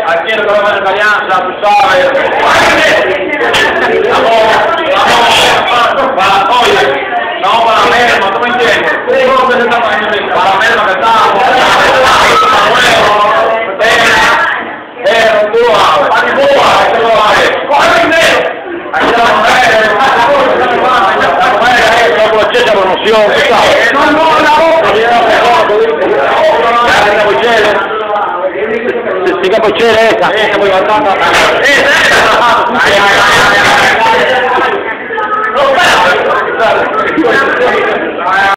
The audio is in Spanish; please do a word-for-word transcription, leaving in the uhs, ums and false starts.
aquí en la Alianza, tú sabes. Vamos, para oye, no para Merma, ¿tú me entiendes? Para Merma que estamos, pero tú sabes, para que tú sabes, tú sabes. ¡Coge dinero! Aquí las mujeres, las mujeres, la brocheta promoción, tú sabes. No, no, la boca. Siga pochera esa. Esa muy batata. Esa, esa.